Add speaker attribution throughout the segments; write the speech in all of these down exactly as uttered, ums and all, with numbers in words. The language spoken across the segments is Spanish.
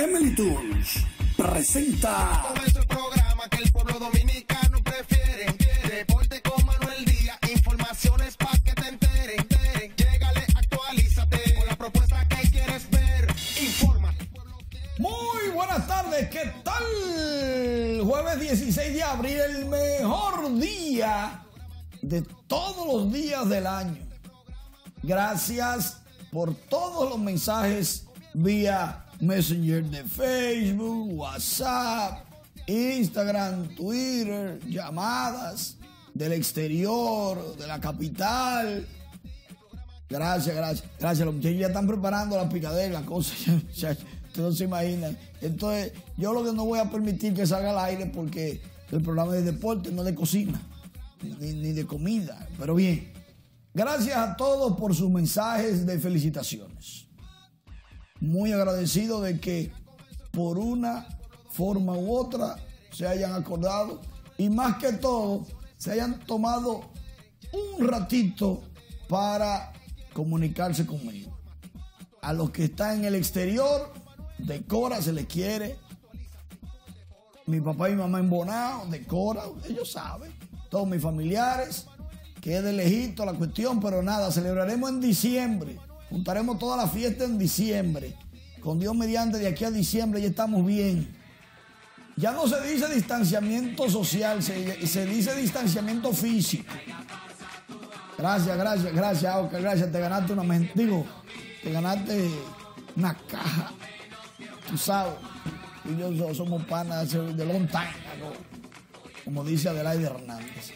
Speaker 1: Emily Tours presenta
Speaker 2: Nuestro programa que el pueblo dominicano prefiere. Deporte con Manuel Díaz, informaciones para que te enteren. Llégale, actualízate con la propuesta que quieres ver. Informa.
Speaker 3: Muy buenas tardes, ¿qué tal? Jueves dieciséis de abril, el mejor día de todos los días del año. Gracias por todos los mensajes vía Messenger de Facebook, WhatsApp, Instagram, Twitter, llamadas del exterior, de la capital. Gracias, gracias, gracias. Los muchachos ya están preparando la picadera, la cosa, ya, ya, ustedes no se imaginan. Entonces, yo lo que no voy a permitir que salga al aire porque el programa es de deporte, no de cocina, ni, ni de comida. Pero bien, gracias a todos por sus mensajes de felicitaciones. Muy agradecido de que por una forma u otra se hayan acordado y más que todo se hayan tomado un ratito para comunicarse conmigo. A los que están en el exterior, de Cora se les quiere. Mi papá y mi mamá en Bonao, de Cora, ellos saben. Todos mis familiares, que es de lejito la cuestión, pero nada, celebraremos en diciembre. Juntaremos toda la fiesta en diciembre. Con Dios mediante, de aquí a diciembre ya estamos bien. Ya no se dice distanciamiento social, se, se dice distanciamiento físico. Gracias, gracias, gracias, Oscar, gracias. Te ganaste una, digo, te ganaste una caja. Tú sabes, y yo somos panas de long time, ¿no? Como dice Adelaide Hernández.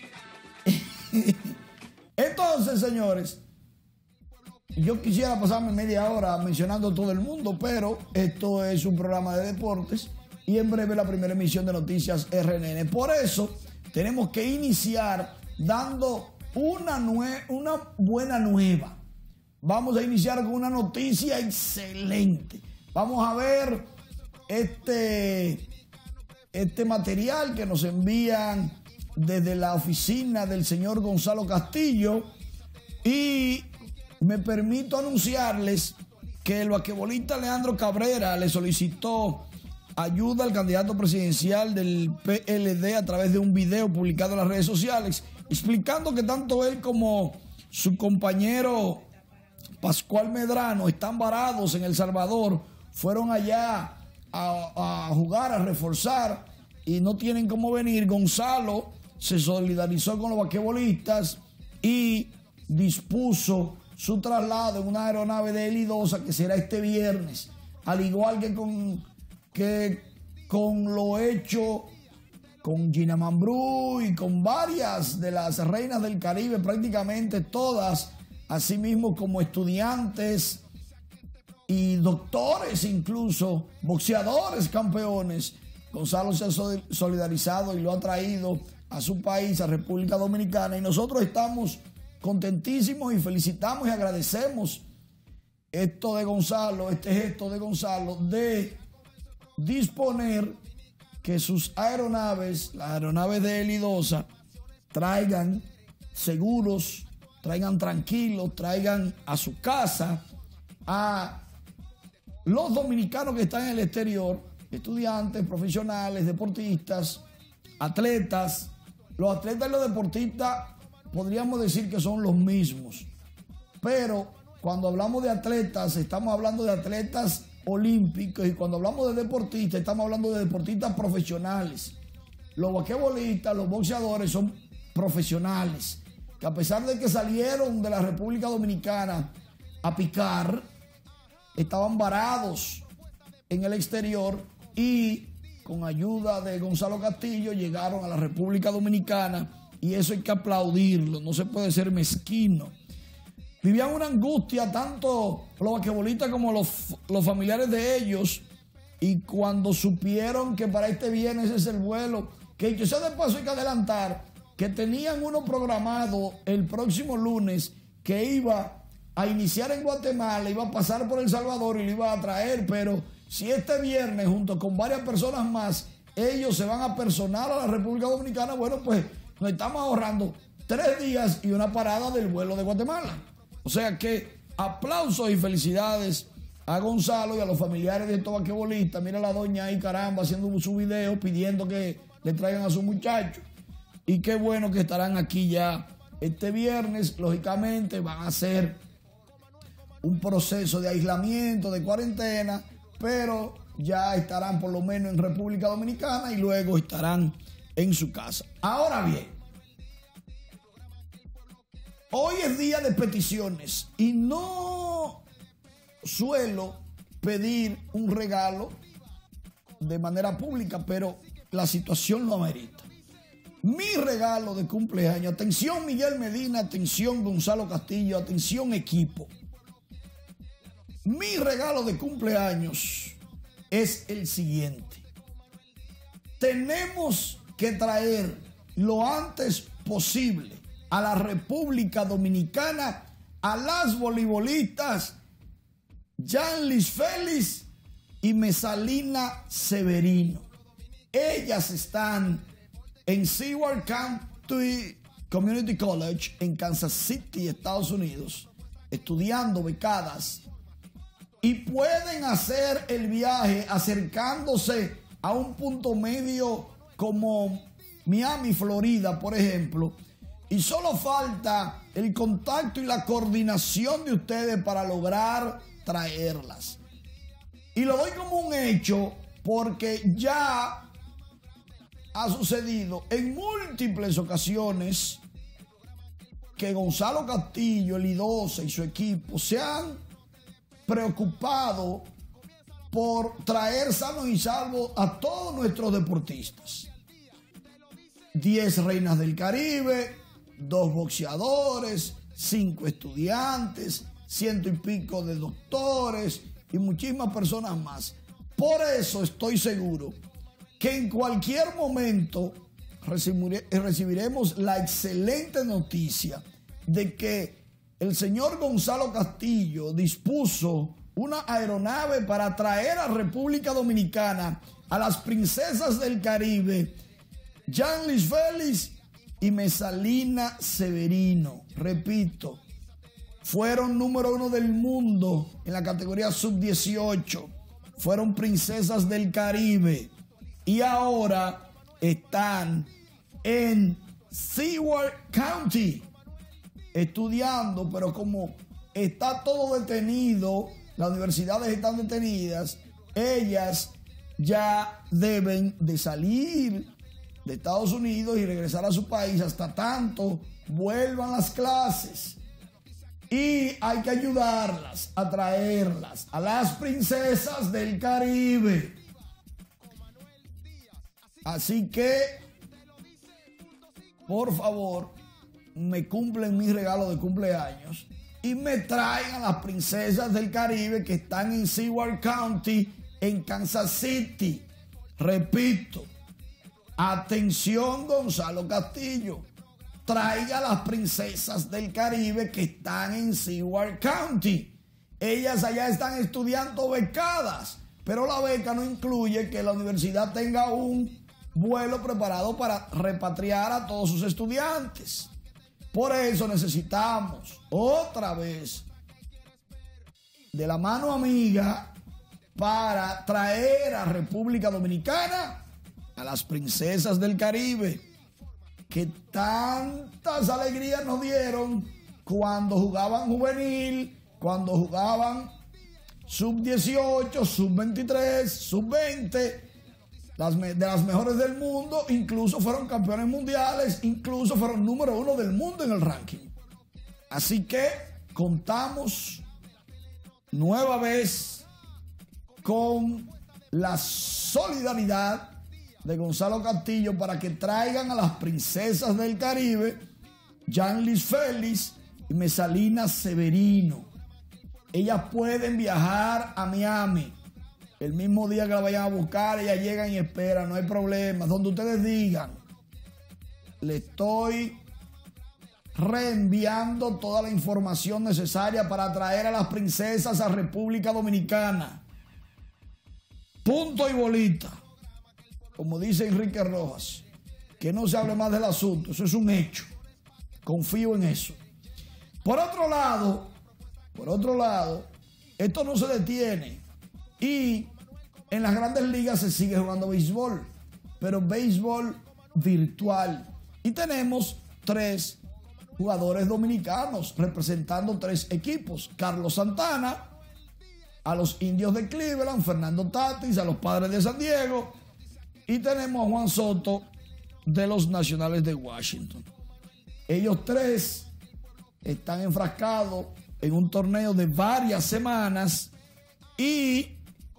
Speaker 3: Entonces, señores, yo quisiera pasarme media hora mencionando a todo el mundo, pero esto es un programa de deportes y en breve la primera emisión de Noticias R N N. Por eso tenemos que iniciar dando una, nue- una buena nueva. Vamos a iniciar con una noticia excelente. Vamos a ver este, este material que nos envían desde la oficina del señor Gonzalo Castillo y me permito anunciarles que el basquetbolista Leandro Cabrera le solicitó ayuda al candidato presidencial del P L D a través de un video publicado en las redes sociales, explicando que tanto él como su compañero Pascual Medrano están varados en El Salvador, fueron allá a, a jugar, a reforzar y no tienen cómo venir. Gonzalo se solidarizó con los basquetbolistas y dispuso su traslado en una aeronave de Helidosa que será este viernes, al igual que con, que con lo hecho con Gina Mambrú y con varias de las reinas del Caribe, prácticamente todas, así mismo como estudiantes y doctores, incluso boxeadores campeones. Gonzalo se ha solidarizado y lo ha traído a su país, a República Dominicana, y nosotros estamos contentísimos y felicitamos y agradecemos esto de Gonzalo, este gesto de Gonzalo de disponer que sus aeronaves, las aeronaves de Helidosa, traigan seguros, traigan tranquilos, traigan a su casa a los dominicanos que están en el exterior, estudiantes, profesionales, deportistas, atletas. Los atletas y los deportistas podríamos decir que son los mismos, pero cuando hablamos de atletas estamos hablando de atletas olímpicos y cuando hablamos de deportistas estamos hablando de deportistas profesionales. Los basquetbolistas, los boxeadores son profesionales que a pesar de que salieron de la República Dominicana a picar, estaban varados en el exterior y con ayuda de Gonzalo Castillo llegaron a la República Dominicana. Y eso hay que aplaudirlo, no se puede ser mezquino. Vivían una angustia tanto los basquetbolistas como los, los familiares de ellos. Y cuando supieron que para este viernes es el vuelo, que yo sé de paso hay que adelantar, que tenían uno programado el próximo lunes que iba a iniciar en Guatemala, iba a pasar por El Salvador y lo iba a traer. Pero si este viernes junto con varias personas más ellos se van a personar a la República Dominicana, bueno, pues nos estamos ahorrando tres días y una parada del vuelo de Guatemala. O sea que aplausos y felicidades a Gonzalo y a los familiares de estos basquetbolistas. Mira la doña ahí, caramba, haciendo su video pidiendo que le traigan a su muchacho. Y qué bueno que estarán aquí ya este viernes. Lógicamente van a hacer un proceso de aislamiento, de cuarentena, pero ya estarán por lo menos en República Dominicana y luego estarán en su casa. Ahora bien, hoy es día de peticiones y no suelo pedir un regalo de manera pública, pero la situación lo amerita. Mi regalo de cumpleaños, atención Miguel Medina, atención Gonzalo Castillo, atención equipo. Mi regalo de cumpleaños es el siguiente. Tenemos que traer lo antes posible a la República Dominicana a las voleibolistas Yanlis Félix y Mesalina Severino. Ellas están en Seward County Community College en Kansas City, Estados Unidos, estudiando becadas, y pueden hacer el viaje acercándose a un punto medio como Miami, Florida, por ejemplo, y solo falta el contacto y la coordinación de ustedes para lograr traerlas. Y lo doy como un hecho porque ya ha sucedido en múltiples ocasiones que Gonzalo Castillo, el I doce y su equipo se han preocupado por traer sanos y salvos a todos nuestros deportistas. Diez reinas del Caribe, dos boxeadores, cinco estudiantes, ciento y pico de doctores y muchísimas personas más. Por eso estoy seguro que en cualquier momento recibire, recibiremos la excelente noticia de que el señor Gonzalo Castillo dispuso una aeronave para traer a República Dominicana a las princesas del Caribe, Yanlis Félix y Mesalina Severino. Repito, fueron número uno del mundo en la categoría sub dieciocho. Fueron princesas del Caribe. Y ahora están en Seward County estudiando, pero como está todo detenido, las universidades están detenidas, ellas ya deben de salir de Estados Unidos y regresar a su país hasta tanto vuelvan las clases. Y hay que ayudarlas a traerlas a las princesas del Caribe. Así que, por favor, me cumplen mi regalo de cumpleaños y me traigan a las princesas del Caribe que están en Seward County, en Kansas City. Repito, atención Gonzalo Castillo, traiga a las princesas del Caribe que están en Seward County. Ellas allá están estudiando becadas, pero la beca no incluye que la universidad tenga un vuelo preparado para repatriar a todos sus estudiantes. Por eso necesitamos otra vez de la mano amiga para traer a República Dominicana a las princesas del Caribe que tantas alegrías nos dieron cuando jugaban juvenil, cuando jugaban sub dieciocho, sub veintitrés, sub veinte, las, de las mejores del mundo, incluso fueron campeones mundiales, incluso fueron número uno del mundo en el ranking. Así que contamos nueva vez con la solidaridad de Gonzalo Castillo para que traigan a las princesas del Caribe, Yanlis Félix y Mesalina Severino. Ellas pueden viajar a Miami el mismo día que la vayan a buscar. Ellas llegan y esperan, no hay problema, donde ustedes digan. Le estoy reenviando toda la información necesaria para traer a las princesas a República Dominicana. Punto y bolita. Como dice Enrique Rojas, que no se hable más del asunto, eso es un hecho. Confío en eso. Por otro lado, por otro lado, esto no se detiene. Y en las grandes ligas se sigue jugando béisbol, pero béisbol virtual. Y tenemos tres jugadores dominicanos representando tres equipos. Carlos Santana, a los Indios de Cleveland, Fernando Tatis, a los Padres de San Diego, y tenemos a Juan Soto de los Nacionales de Washington. Ellos tres están enfrascados en un torneo de varias semanas y,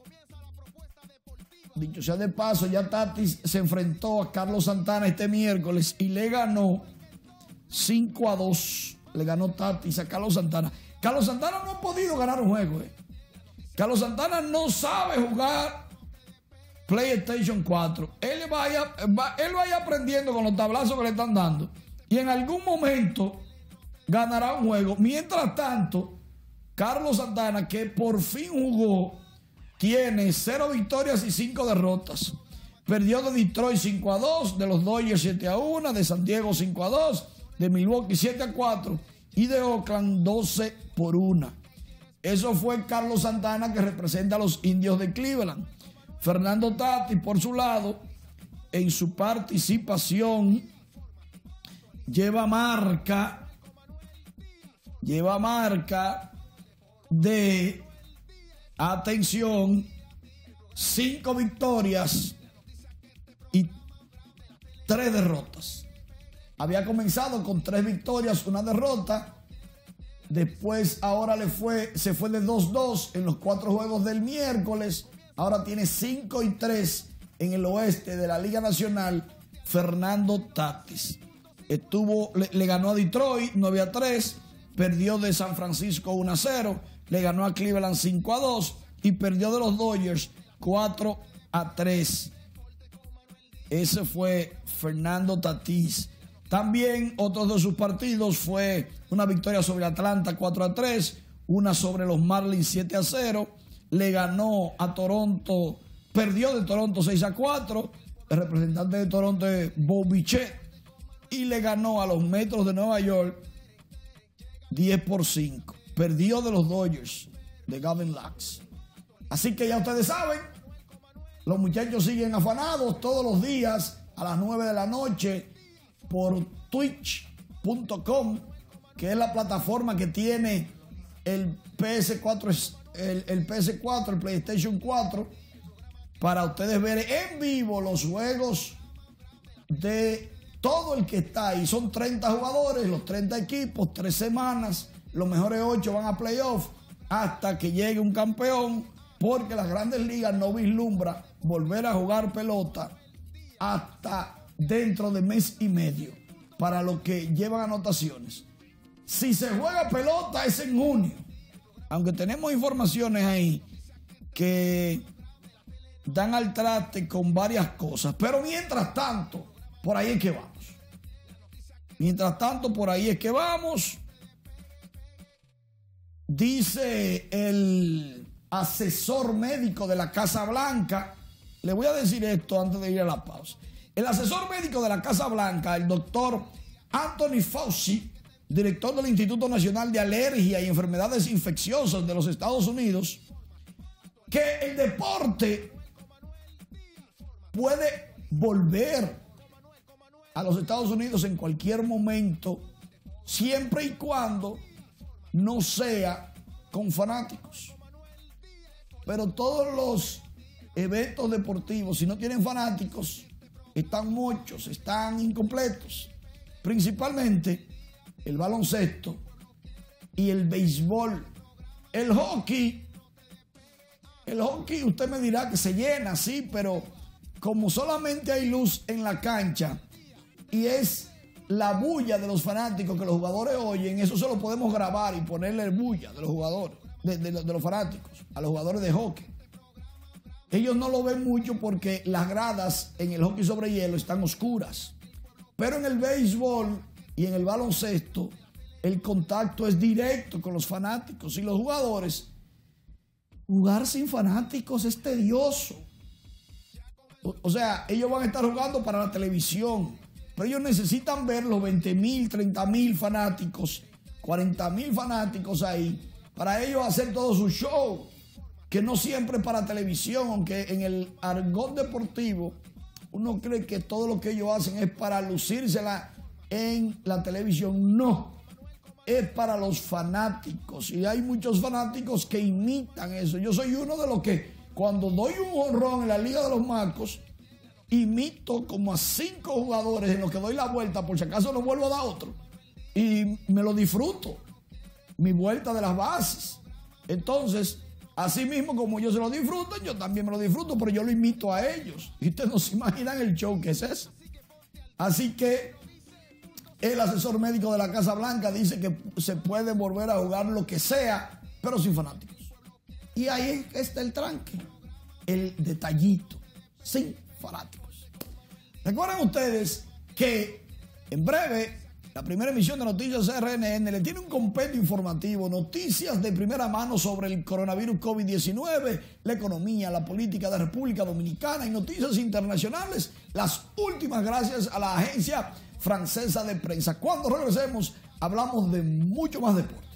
Speaker 3: dicho sea de paso, ya Tatis se enfrentó a Carlos Santana este miércoles y le ganó cinco a dos. Le ganó Tatis a Carlos Santana. Carlos Santana no ha podido ganar un juego. Eh. Carlos Santana no sabe jugar PlayStation cuatro. Él vaya, va, él vaya aprendiendo con los tablazos que le están dando. Y en algún momento ganará un juego. Mientras tanto, Carlos Santana, que por fin jugó, tiene cero victorias y cinco derrotas. Perdió de Detroit cinco a dos, de los Dodgers siete a uno, de San Diego cinco a dos, de Milwaukee siete a cuatro y de Oakland doce por uno. Eso fue Carlos Santana, que representa a los Indios de Cleveland. Fernando Tatis, por su lado, en su participación, lleva marca, lleva marca de, atención, cinco victorias y tres derrotas. Había comenzado con tres victorias, una derrota. Después ahora le fue, se fue de dos dos en los cuatro juegos del miércoles. Ahora tiene cinco y tres en el oeste de la Liga Nacional. Fernando Tatis estuvo, le, le ganó a Detroit nueve a tres, perdió de San Francisco uno a cero, le ganó a Cleveland cinco a dos y perdió de los Dodgers cuatro a tres. Ese fue Fernando Tatis. También otros de sus partidos fue una victoria sobre Atlanta cuatro a tres, una sobre los Marlins siete a cero, le ganó a Toronto, perdió de Toronto seis a cuatro, el representante de Toronto es Bo Bichette, y le ganó a los Metros de Nueva York diez por cinco. Perdió de los Dodgers de Gavin Lux. Así que ya ustedes saben, los muchachos siguen afanados todos los días a las nueve de la noche por twitch punto com, que es la plataforma que tiene el P S cuatro, el, el P S cuatro, el PlayStation cuatro, para ustedes ver en vivo los juegos de todo el que está ahí. Son treinta jugadores, los treinta equipos, tres semanas, los mejores ocho van a playoff hasta que llegue un campeón, porque las grandes ligas no vislumbra volver a jugar pelota hasta dentro de mes y medio para los que llevan anotaciones. Si se juega pelota es en junio, aunque tenemos informaciones ahí que dan al traste con varias cosas, pero mientras tanto por ahí es que vamos mientras tanto por ahí es que vamos dice el asesor médico de la Casa Blanca. Le voy a decir esto antes de ir a la pausa. El asesor médico de la Casa Blanca, el doctor Anthony Fauci, director del Instituto Nacional de Alergia y Enfermedades Infecciosas de los Estados Unidos, que el deporte puede volver a los Estados Unidos en cualquier momento, siempre y cuando no sea con fanáticos. Pero todos los eventos deportivos, si no tienen fanáticos, están muchos, están incompletos. Principalmente el baloncesto y el béisbol. El hockey, el hockey usted me dirá que se llena, sí, pero como solamente hay luz en la cancha y es la bulla de los fanáticos que los jugadores oyen, eso se lo podemos grabar y ponerle bulla de los jugadores, de, de, de los fanáticos, a los jugadores de hockey. Ellos no lo ven mucho porque las gradas en el hockey sobre hielo están oscuras. Pero en el béisbol y en el baloncesto, el contacto es directo con los fanáticos. Y los jugadores, jugar sin fanáticos es tedioso. O, o sea, ellos van a estar jugando para la televisión, pero ellos necesitan ver los veinte mil, treinta mil fanáticos, cuarenta mil fanáticos ahí, para ellos hacer todo su show, que no siempre para televisión, aunque en el argot deportivo uno cree que todo lo que ellos hacen es para lucírsela en la televisión. No, es para los fanáticos, y hay muchos fanáticos que imitan eso. Yo soy uno de los que cuando doy un jonrón en la Liga de los Marcos, imito como a cinco jugadores en los que doy la vuelta, por si acaso no vuelvo a dar otro, y me lo disfruto, mi vuelta de las bases. Entonces, así mismo como ellos se lo disfrutan, yo también me lo disfruto, pero yo lo imito a ellos. Y ustedes no se imaginan el show que es ese. Así que el asesor médico de la Casa Blanca dice que se puede volver a jugar lo que sea, pero sin fanáticos. Y ahí está el tranque, el detallito, sin fanáticos. Recuerden ustedes que en breve la primera emisión de Noticias R N N le tiene un compendio informativo, noticias de primera mano sobre el coronavirus COVID diecinueve, la economía, la política de República Dominicana y noticias internacionales, las últimas gracias a la agencia francesa de prensa. Cuando regresemos, hablamos de mucho más deporte.